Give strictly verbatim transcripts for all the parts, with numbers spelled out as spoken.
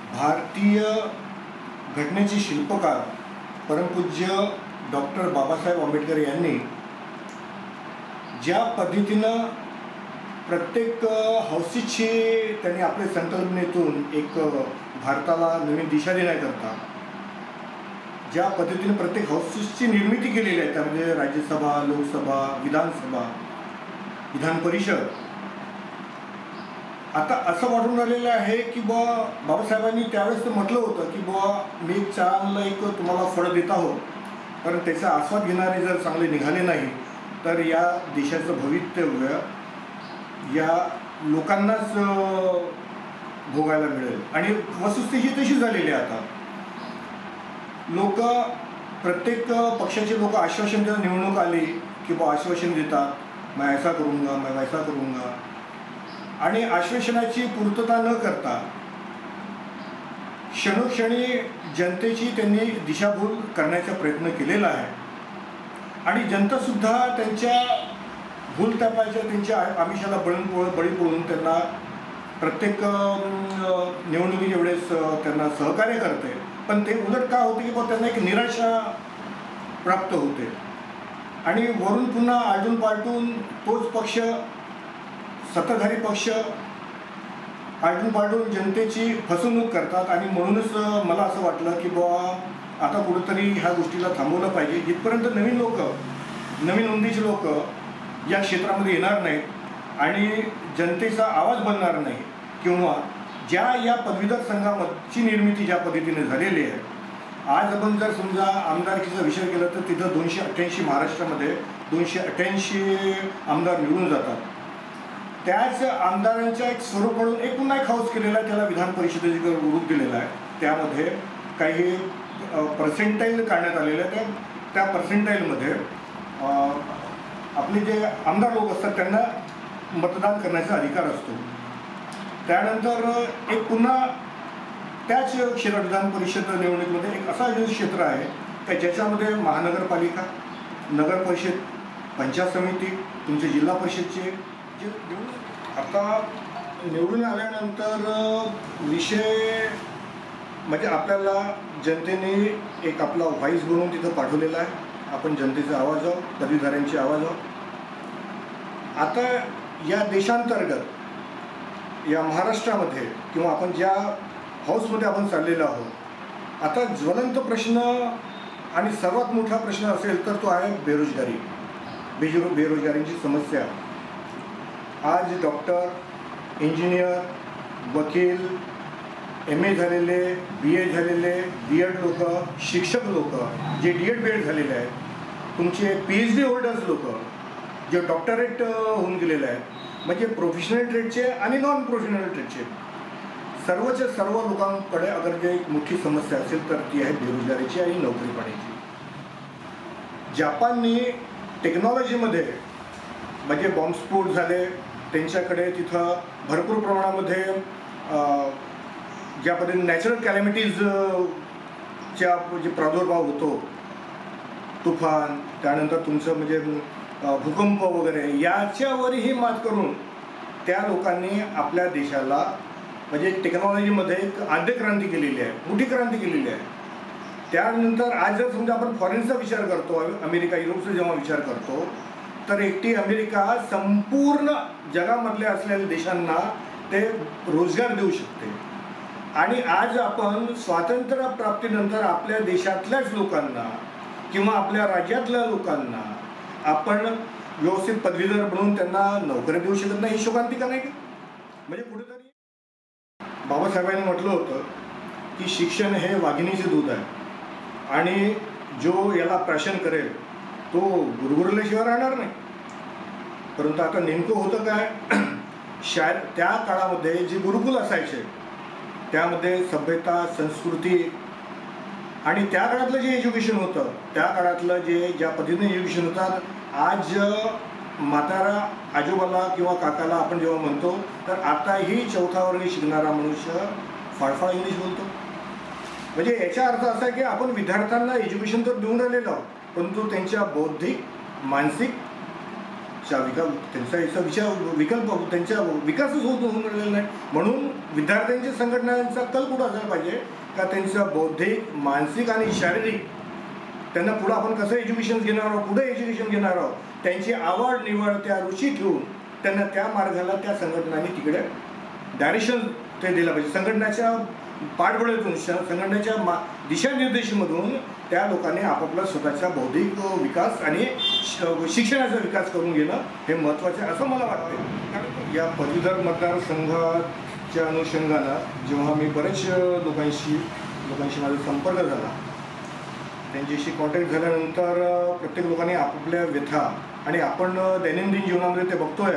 भारतीय घटनेचे शिल्पकार परमपूज्य डॉक्टर बाबासाहेब आंबेडकर यांनी ज्या पद्धतीनं प्रत्येक हौसीची त्यांनी आपल्या संकल्पनेतून एक भारताला नवीन दिशा देण्याकरता ज्या पद्धतीने प्रत्येक हाऊसेसची निर्मिती केलेली आहे, त्यामध्ये राज्यसभा, लोकसभा, विधानसभा, विधान परिषद. आता असं वाटून राहिलेलं आहे की बुवा बाबासाहेबांनी त्यावेळेस तर म्हटलं होतं की बुवा मी एक चांगलं एक तुम्हाला फळ देत आहोत, कारण त्याचा आस्वाद घेणारे जर चांगले निघाले नाही तर या देशाचं भवितव्य या लोकांनाच भोगायला मिळेल. आणि वस्तुस्थिती तशी झालेली आहे. आता लोक प्रत्येक पक्षाचे लोक आश्वासन देऊन निवडणूक आली की बुवा आश्वासन देतात, मैं ऐसा करूँगा, मैं वैसा करूँगा, आणि आश्वासनाची पूर्तता न करता क्षणोक्षणी जनतेची त्यांनी दिशाभूल करण्याचा प्रयत्न केलेला आहे. आणि जनतासुद्धा त्यांच्या भूल तपायच्या त्यांच्या आमिषाला बळून बळी पडून त्यांना प्रत्येक निवडणुकीच्या वेळेस त्यांना सहकार्य करते. पण ते उलट का होते की बा त्यांना एक निराशा प्राप्त होते आणि वरून पुन्हा आलटून पालटून तोच पक्ष, सत्ताधारी पक्ष आलटून पालटून जनतेची फसवणूक करतात. आणि म्हणूनच मला असं वाटलं की बुवा आता कुठेतरी ह्या गोष्टीला थांबवलं पाहिजे. जिथपर्यंत नवीन लोक, नवीन नोंदीचे लोक या क्षेत्रामध्ये येणार नाहीत आणि जनतेचा आवाज बनणार नाही, किंवा ज्या या पदवीधर संघाची निर्मिती ज्या पद्धतीने झालेली आहे, आज आपण जर समजा आमदारकीचा विचार केला तर तिथं दोनशे अठ्ठ्याऐंशी महाराष्ट्रामध्ये दोनशे अठ्ठ्याऐंशी आमदार निवडून जातात. त्याच आमदारांच्या एक स्वरूप म्हणून एक पुन्हा एक हाऊस केलेला आहे, त्याला विधान परिषदेचे रूप दिलेलं आहे. त्यामध्ये काही पर्सेंटाईल काढण्यात आलेलं आहे. त्या त्या पर्सेंटाईलमध्ये आपले जे आमदार लोक असतात त्यांना मतदान करण्याचा अधिकार असतो. त्यानंतर एक पुन्हा त्याच क्षेत्र विधान परिषद निवडणुकीमध्ये एक असा जो क्षेत्र आहे की ज्याच्यामध्ये महानगरपालिका, नगर परिषद, पंचायत समिती, तुमचे जिल्हा परिषदचे जे निवडून आता निवडून आल्यानंतर विषय म्हणजे आपल्याला जनतेने एक आपला व्हाईस बनवून तिथं पाठवलेला आहे. आपण जनतेचा आवाज आहोत, पदवीधरांचे आवाज आहोत. आता या देशांतर्गत या महाराष्ट्रामध्ये किंवा आपण ज्या हाऊसमध्ये आपण चाललेलो आहोत, आता ज्वलंत प्रश्न आणि सर्वात मोठा प्रश्न असेल तर तो आहे बेरोजगारी. बेजो बेरोजगारीची समस्या. आज डॉक्टर, इंजिनियर, वकील, एम ए झालेले, बी ए झालेले, बी एड लोक, शिक्षक लोक जे डी एड बी एड झालेले आहेत, तुमचे पी एच डी होल्डर्स लोक जे डॉक्टरेट होऊन गेलेले आहेत, म्हणजे प्रोफेशनल ट्रेडचे आणि नॉन प्रोफेशनल ट्रेडचे सर्वच्या सर्व लोकांकडे अगर जे एक मोठी समस्या असेल तर ती आहे बेरोजगारीची आणि नोकरी पाण्याची. जपाननी टेक्नॉलॉजीमध्ये म्हणजे बॉम्बस्फोट झाले, त्यांच्याकडे तिथं भरपूर प्रमाणामध्ये ज्या पद्धतीने नॅचरल कॅलॅमिटीजच्या जे प्रादुर्भाव होतो, तुफान, त्यानंतर तुमचं म्हणजे भूकंप वगैरे, याच्यावरही मात करून त्या लोकांनी आपल्या देशाला म्हणजे टेक्नॉलॉजीमध्ये एक आद्य क्रांती केलेली आहे, मोठी क्रांती केलेली आहे. त्यानंतर आज जर समजा आपण फॉरेनचा विचार करतो, अमेरिका, युरोपचा जेव्हा विचार करतो, तर एकटी अमेरिका संपूर्ण जगामधल्या असलेल्या देशांना ते रोजगार देऊ शकते. आणि आज आपण स्वातंत्र्य प्राप्तीनंतर आपल्या देशातल्याच लोकांना किंवा आपल्या राज्यातल्या लोकांना आपण व्यवस्थित पदवीधर बनवून त्यांना नोकरी देऊ शकत नाही. ही शोकांतिका नाही का? म्हणजे कुठेतरी बाबासाहेबांनी म्हटलं होतं की शिक्षण हे वाघिणीचे दूध आहे आणि जो याला प्राशन करेल तो गुरगुरल्याशिवाय राहणार नाही. परंतु आता नेमकं होतं काय, शाळेत त्या काळामध्ये जे गुरुकुल असायचे त्यामध्ये सभ्यता, संस्कृती आणि त्या काळातलं जे एज्युकेशन होतं, त्या काळातलं जे ज्या पद्धतीने एज्युकेशन होतं, आज म्हातारा आजोबाला किंवा काकाला आपण जेव्हा म्हणतो तर आताही चौथा वर्ग शिकणारा मनुष्य फाळफाळ इंग्लिश बोलतो. म्हणजे याचा अर्थ असा आहे की आपण विद्यार्थ्यांना एज्युकेशन तर देऊन राहिलेलो आहोत, परंतु त्यांच्या बौद्धिक, मानसिक चा विकास त्यांचा याचा विचार विकल्प त्यांच्या विकासच होत होऊन राहिलेला नाही. म्हणून विद्यार्थ्यांच्या संघटनांचा कल कुठं असायला पाहिजे का त्यांचं बौद्धिक, मानसिक आणि शारीरिक त्यांना पुढं आपण कसं एज्युकेशन घेणार आहोत, पुढे एज्युकेशन घेणार आहोत, त्यांची आवड निवड त्या रुची ठेवून त्यांना त्या मार्गाला त्या संघटनांनी तिकडे डायरेक्शन ते दिलं पाहिजे. संघटनाच्या पाठबळातून संघटनेच्या मा दिशानिर्देशामधून त्या लोकांनी आपापला स्वतःचा बौद्धिक विकास आणि शिक्षणाचा विकास करून घेणं हे महत्त्वाचं आहे असं मला वाटतं. कारण या पदवीधर मतदारसंघाच्या अनुषंगानं जेव्हा मी बरेच लोकांशी लोकांशी माझा संपर्क झाला, त्यांच्याशी कॉन्टॅक्ट झाल्यानंतर प्रत्येक लोकांनी आपापल्या व्यथा आणि आपण दैनंदिन जीवनामध्ये ते बघतोय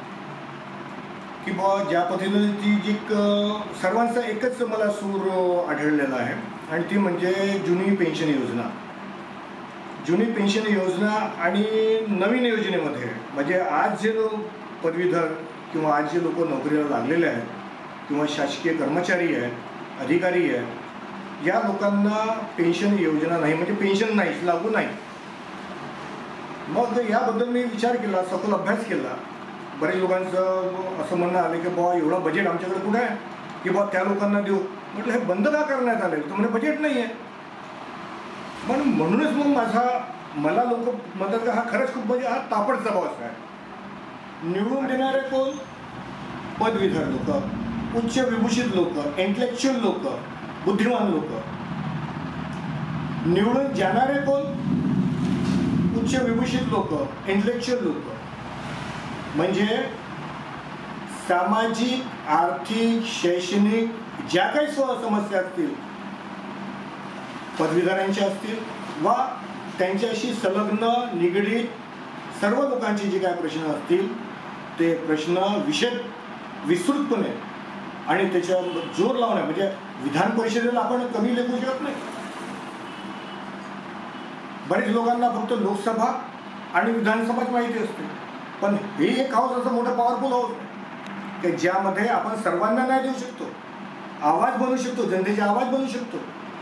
की बा ज्या पद्धतीने ती जी सर्वांचा एकच मला सूर आढळलेला आहे आणि ती म्हणजे जुनी पेन्शन योजना. जुनी पेन्शन योजना आणि नवीन योजनेमध्ये म्हणजे आज जे पदवीधर किंवा आज जे लोक नोकरीला लागलेले आहेत किंवा शासकीय कर्मचारी आहेत, अधिकारी आहेत, या लोकांना पेन्शन योजना नाही म्हणजे पेन्शन नाही लागू नाही. मग याबद्दल मी विचार केला, सखोल अभ्यास केला. बरेच लोकांचं असं म्हणणं आलं की बाबा एवढं बजेट आमच्याकडे कुठं आहे की बाबा त्या लोकांना देऊ. म्हटलं हे बंद का करण्यात आले तर म्हणजे बजेट नाही आहे. पण म्हणूनच मग माझा मला लोक म्हणतात का हा खरंच खूप म्हणजे हा तापड स्वभाव असा आहे. निवडून देणारे कोण? पदवीधर लोक, उच्च विभूषित लोक, इंटेलेक्च्युअल लोक, बुद्धिमान लोक. निवडून जाणारे कोण? उच्च विभूषित लोक, इंटेलेक्च्युअल लोक. म्हणजे सामाजिक, आर्थिक, शैक्षणिक ज्या काही समस्या असतील पदवीधरांच्या असतील वा त्यांच्याशी संलग्न निगडीत सर्व लोकांचे जे काय प्रश्न असतील ते प्रश्न विशद विस्तृतपणे आणि त्याच्यावर जोर लावणे म्हणजे विधान परिषदेला आपण कमी लेखू शकत नाही. बरेच लोकांना फक्त लोकसभा आणि विधानसभाच माहिती असते, पण हे एक हाऊस असं मोठं पॉवरफुल हाऊस आहे की ज्यामध्ये आपण सर्वांना न्याय देऊ शकतो, आवाज बनवू शकतो, जनतेचा आवाज बनवू शकतो.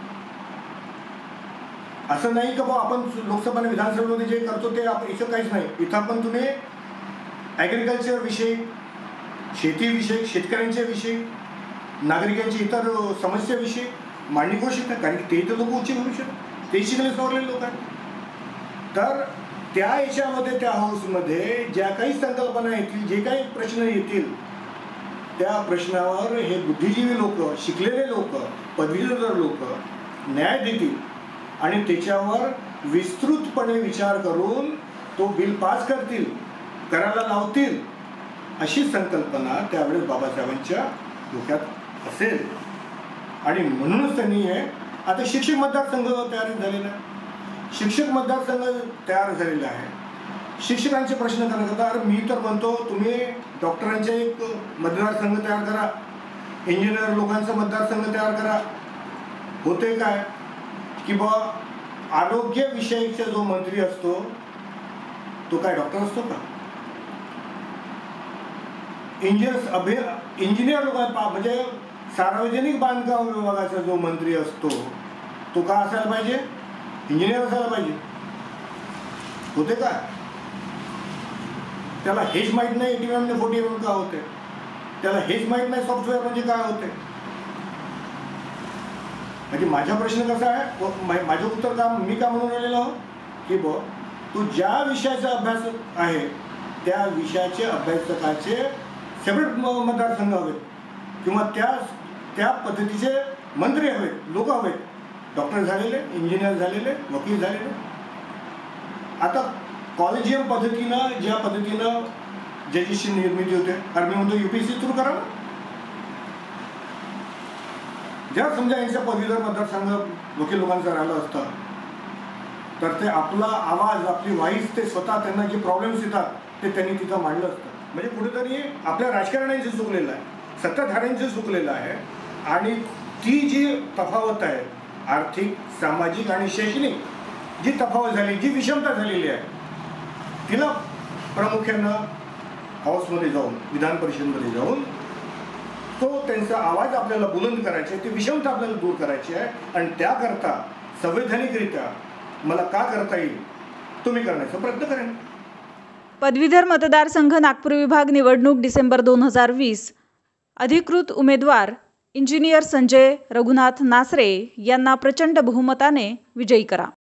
असं नाही की बाबा आपण लोकसभा आणि विधानसभेमध्ये जे करतो ते आपण इथं काहीच नाही. इथं पण तुम्ही ॲग्रिकल्चर विषयी, शेतीविषयी, शेतकऱ्यांच्या विषयी, नागरिकांच्या इतर समस्याविषयी मांडणी करू शकता. कारण ते तर लोक उच्च भरू शकतात, ते शिकले सवरलेले लोक आहेत. तर त्या याच्यामध्ये त्या हाऊसमध्ये ज्या काही संकल्पना येतील, जे काही प्रश्न येतील त्या प्रश्नावर हे बुद्धिजीवी लोक, शिकलेले लोक, पदवीधर लोक न्याय देतील आणि त्याच्यावर विस्तृतपणे विचार करून तो बिल पास करतील, करायला लावतील अशी संकल्पना त्यावेळेस बाबासाहेबांच्या डोक्यात असेल. आणि म्हणूनच त्यांनी हे आता शिक्षक मतदारसंघ तयार झालेला आहे. शिक्षक मतदारसंघ तयार झालेला आहे. शिक्षकांचे प्रश्न करण्याकरता अरे मी तर म्हणतो तुम्ही डॉक्टरांचे एक मतदारसंघ तयार करा, इंजिनियर लोकांचा मतदारसंघ तयार करा. होते काय की बा आरोग्य विषयीचा जो मंत्री असतो तो काय डॉक्टर असतो का? इंजिनियर अभि इंजिनियर लोकांना म्हणजे सार्वजनिक बांधकाम विभागाचा जो मंत्री असतो तो का असायला पाहिजे? इंजिनियर असायला पाहिजे. होते का? त्याला हेच माहीत नाही एटी एम ने फोर्टी एम का होते, त्याला हेच माहीत नाही सॉफ्टवेअर म्हणजे काय होते. म्हणजे माझा प्रश्न कसा आहे, माझं उत्तर का मी का म्हणून राहिलेलो की ब तू ज्या विषयाचा अभ्यास आहे त्या विषयाचे अभ्यासकाचे सेपरेट मतदारसंघ हवेत किंवा त्या त्या पद्धतीचे मंत्री हवेत, लोक हवेत, डॉक्टर झालेले, इंजिनियर झालेले, वकील झालेले. आता कॉलेजियम पद्धतीनं ज्या पद्धतीनं जजेसची निर्मिती होते, कारण मी म्हणतो युपीएससी थ्रू करा. ज्या समजा यांचा पदवीधर मतदारसंघ वकील लोकांचा राहिला असता तर ते आपला आवाज, आपली व्हॉइस ते स्वतः त्यांना जे प्रॉब्लेम्स येतात ते त्यांनी तिथं मांडलं असतं. म्हणजे कुठेतरी आपल्या राजकारण्यांचं चुकलेलं आहे, सत्ताधाऱ्यांचं चुकलेलं आहे. आणि ती जी तफावत आहे आर्थिक, सामाजिक आणि शैक्षणिक जी तफावत झाली, जी विषमता झालेली आहे तिला प्रामुख्यानं हाऊसमध्ये जाऊन, विधान परिषदेमध्ये जाऊन तो त्यांचा आवाज आपल्याला बुलंद करायचा आहे, ती विषमता आपल्याला दूर करायची आहे. आणि त्याकरता संवैधानिकरित्या मला का करता येईल तुम्ही करण्याचा प्रयत्न करेन. पदवीधर मतदारसंघ नागपूर विभाग निवडणूक डिसेंबर दोन हजार वीस. अधिकृत उमेदवार इंजिनियर संजय रघुनाथ नासरे यांना प्रचंड बहुमताने विजयी करा.